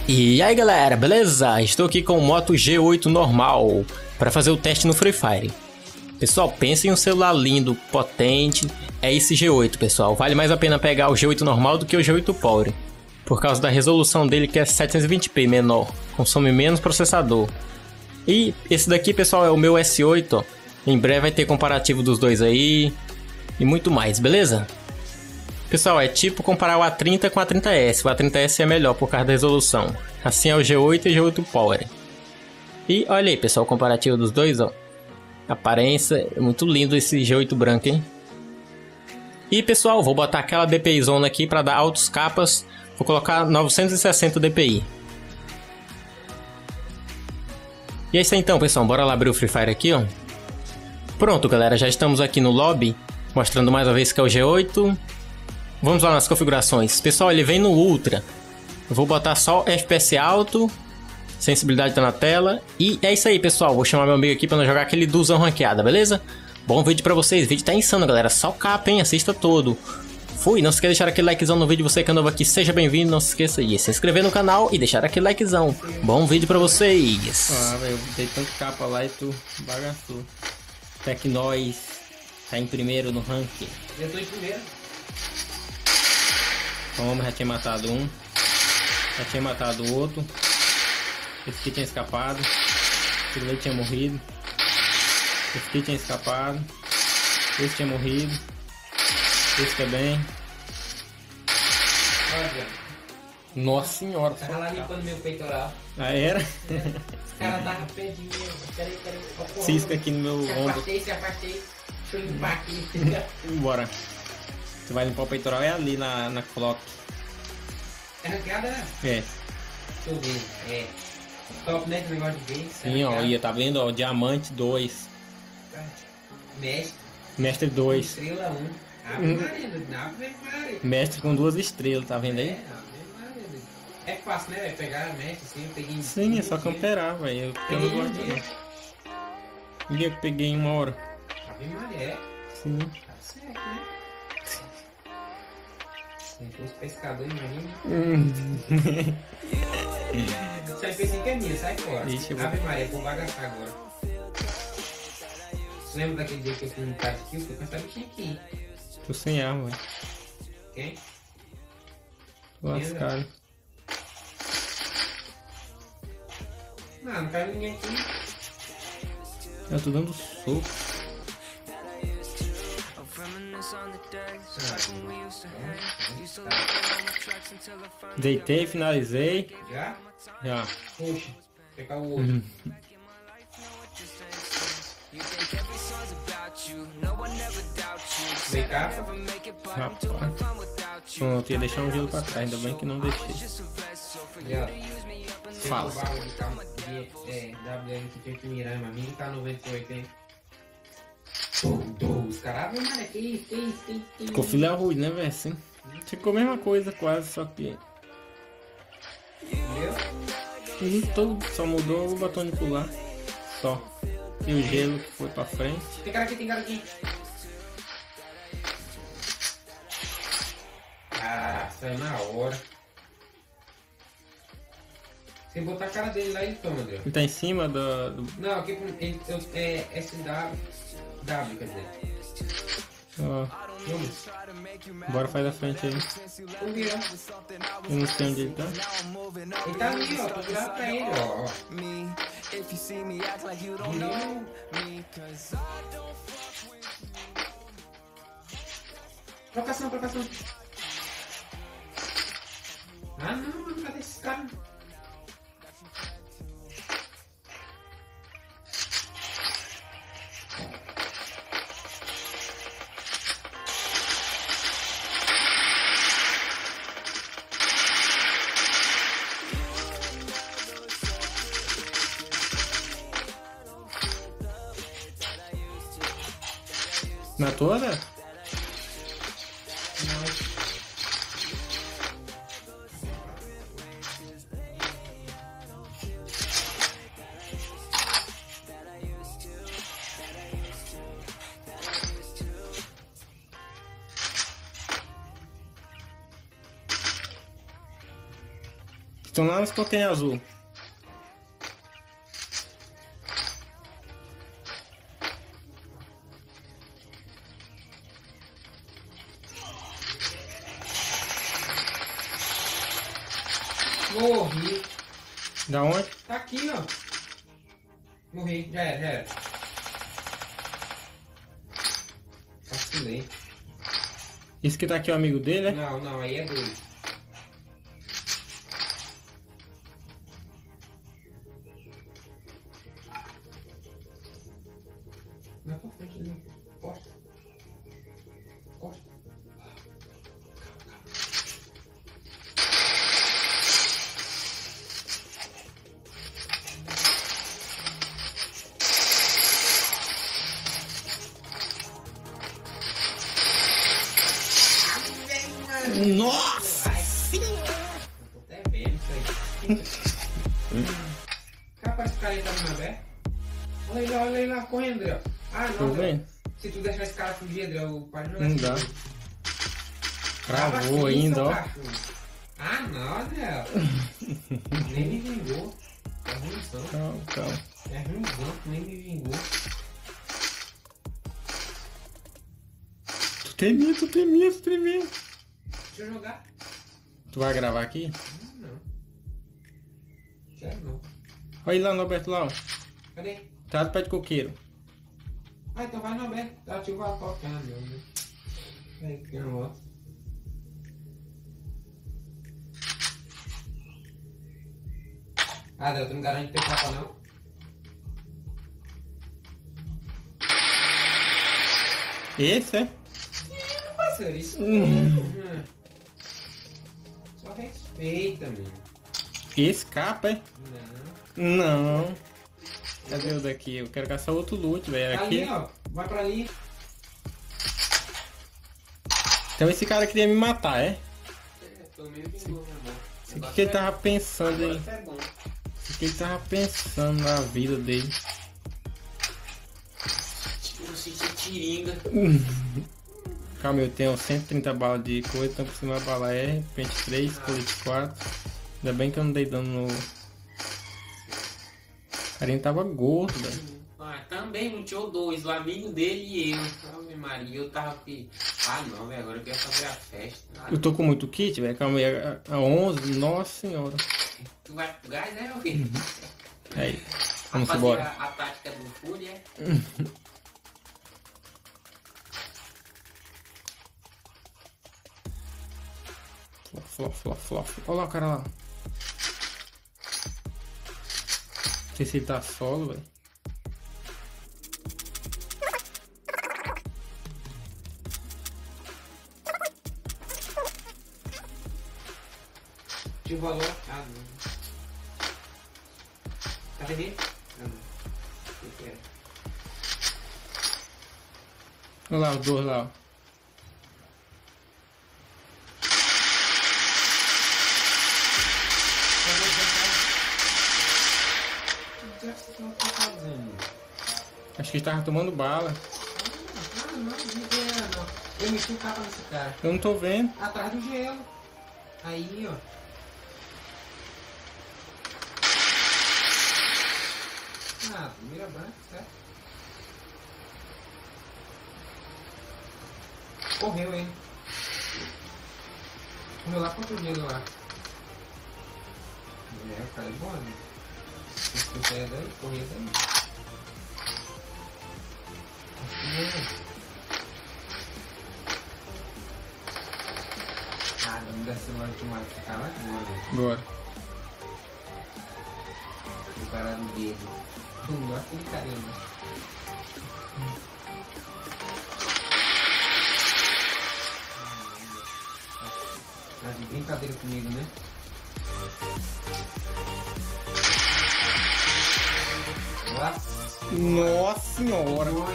E aí galera, beleza? Estou aqui com o Moto G8 normal para fazer o teste no Free Fire. Pessoal, pensa em um celular lindo, potente, é esse G8 pessoal. Vale mais a pena pegar o G8 normal do que o G8 Power, por causa da resolução dele que é 720p menor, consome menos processador. E esse daqui pessoal é o meu S8, ó. Em breve vai ter comparativo dos dois aí e muito mais, beleza? Pessoal, é tipo comparar o A30 com o A30S. O A30S é melhor por causa da resolução. Assim é o G8 e o G8 Power. E olha aí, pessoal, o comparativo dos dois, ó. Aparência, é muito lindo esse G8 branco, hein? E pessoal, vou botar aquela DPI zona aqui para dar altos capas. Vou colocar 960 DPI. E é isso aí então, pessoal. Bora lá abrir o Free Fire aqui, ó. Pronto, galera. Já estamos aqui no lobby. Mostrando mais uma vez que é o G8. Vamos lá nas configurações. Pessoal, ele vem no Ultra. Eu vou botar só FPS alto. Sensibilidade tá na tela. E é isso aí, pessoal. Vou chamar meu amigo aqui para nós jogar aquele duzão ranqueada, beleza? Bom vídeo pra vocês. O vídeo tá insano, galera. Só capa, hein? Assista todo. Fui. Não se esqueça de deixar aquele likezão no vídeo. Você que é novo aqui, seja bem-vindo. Não se esqueça de se inscrever no canal e deixar aquele likezão. Bom vídeo pra vocês. Ah, velho, eu dei tanto capa lá e tu bagaçou. Até que nós tá em primeiro no ranking. Eu tô em primeiro. Toma, já tinha matado um. Já tinha matado o outro. Esse aqui tinha escapado. Esse ali tinha morrido. Esse aqui tinha escapado. Esse tinha morrido. Esse também. Olha, Nossa senhora. tava lá limpando meu peitoral. Ah, era? Os caras estavam pertinho mesmo. Peraí. Ó, porra, Cisca aqui no meu Se ombro. afastei. Deixa eu limpar aqui. Bora. Você vai limpar o peitoral é ali na clock. É ranqueada, né? É. Deixa eu ver. É. Top, né? Esse negócio de ver. Sim, ó. Ia, tá vendo? Ó, diamante 2. Mestre. Mestre 2. Estrela 1. Ave Maria, Ave Maria. Mestre com 2 estrelas, tá vendo aí? É, Ave Maria. É fácil, né? Pegar mestre assim, eu peguei. Sim, é só camperar, velho. Eu não gosto não. Um dia que eu peguei em 1 hora. Ave Maria, é. Sim. Tá certo, né? Se fosse pescador, imagina. Sai pensei que é minha, sai fora. Ixi, eu vou- Ave Maria, vou bagaçar agora. Você lembra daquele dia que eu fui no parque aqui? Eu fui com essa bichinha aqui. Tô sem arma, velho. Quem? Tô lascado. Não caiu ninguém aqui. Eu tô dando soco. Deitei, finalizei. Já? Já. Puxa, pegar o outro. Vem cá. Rapaz. Pronto, ia deixar um gelo pra trás, ainda bem que não deixei. Já. Fala. O barulho de carro de WM que tem que mirar, mas minha tá 98, hein? Os caras, Ave Maria, que isso. Ficou filé ruim, né, velho? Assim. Ficou a mesma coisa quase, só que... Entendeu? Todo, só mudou o botão de pular. Só. E o gelo que foi pra frente. Tem cara aqui. Ah, saiu na hora. Você botar a cara dele lá e toma, André. Ele tá em cima do... Não, aqui é SW, quer dizer. Ó, Vamos. bora faz a frente aí. Vamos virar. Eu não sei onde ele tá. Ele tá ali, ó. Tô virado pra ele, ó. Trocação. Ah, não, mano. Cadê esse cara? Na tua, né? Estão lá nos contêineres azul. Morri. Da onde? Tá aqui, ó. Morri. Já era, já era. Vacilei. Esse que tá aqui é o amigo dele, né? Não, não, aí é dois. Não, pra frente ali. Costa. Costa. Nossa! Tô até vendo isso aí. Capaz de cair tá no aberto. Olha ele lá, correndo, André. Ah, Tô não, André. vendo. Se tu deixar esse cara fugir, André, o pai não Não dá. Travou assim, ainda, seu ó. cachorro. Ah, não, André. Nem me vingou. É ruimzão. Calma, calma. É ruimzão, nem me vingou. Tu tem medo, tu tem medo, tu tem medo. Deixa eu jogar. Tu vai gravar aqui? Não. Quero não. Olha ele lá no Alberto lá, ó. Cadê? Tá do pé de coqueiro. Ah, então vai no aberto. Ativa a toca, meu. Né? Aí, tem um outro. Ah, Deus, tu não garante ter capa, não? Esse, é? Parceiro, isso mesmo. Só respeita, meu. Esse capa, é? Não. Não. Cadê o daqui? Eu quero caçar outro loot, velho. Aqui. Ali, ó. Vai pra ali. Então esse cara queria me matar, é? Pelo menos vingou, meu amor. O que, que ele tava pensando aí? Isso é bom. O que ele tava pensando na vida dele? Eu senti tiringa. Calma, eu tenho 130 balas de coisa, então por cima a bala R, pente 3, colete 4. Ainda bem que eu não dei dano no... O carinha tava gordo, velho. Ah, também luteou dois, o amigo dele e eu. Ave Maria, eu tava aqui. Ah não, velho, agora eu quero fazer a festa. Ah, Eu tô com muito kit, velho. Calma aí, a 11, nossa senhora. tu vai pro gás, né, meu filho? Aí, A vamos fazer embora. a tática do Fúria, é? Flof. Olha lá o cara lá. Não sei se ele tá solo, velho. de valor. Ah, não. Cadê ele? Ah, não. O que é? Olha lá os dois lá, ó. Acho que ele tava tomando bala. Ah, não, não. Eu meti o capa nesse cara. Eu não tô vendo. Atrás do gelo. Aí, ó. Ah, mira branca, certo? Correu, hein? Correu lá contra o gelo lá. É, o cara é bom, né? Esse é daí, correu daí. Ah, não dá celular de mais ficar lá, mano. Bora. O cara no dedo. Olha aquele caramba. Tá de brincadeira comigo, né? Nossa senhora. O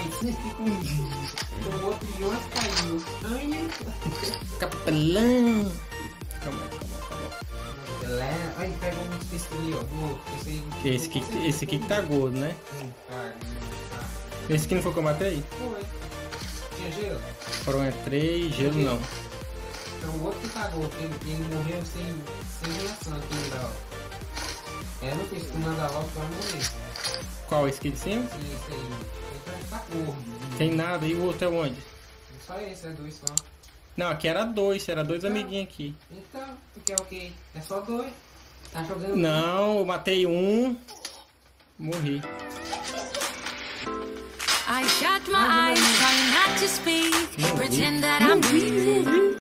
outro de onde caiu? Ai, Capelão. Calma aí. ai, pega um desse ali, ó. Esse aqui que tá gordo, né? Esse aqui não foi que eu matei? Foi. Tinha gelo? Foram 3, gelo não. É o outro que cagou, que ele morreu sem reação aquele lá, ó. É, não fiz que mandar logo pra morrer. Qual? Esse aqui de cima? Sim, esse aí. Ele tá gordo. Tem nada. E o outro é onde? Só esse, é 2 só. Não, aqui era 2. Era 2 amiguinhos aqui. Então, porque é o quê? É só 2. Tá jogando. Não, eu matei um. Morri. I shut my eyes, trying not to speak, pretend that I'm breathing.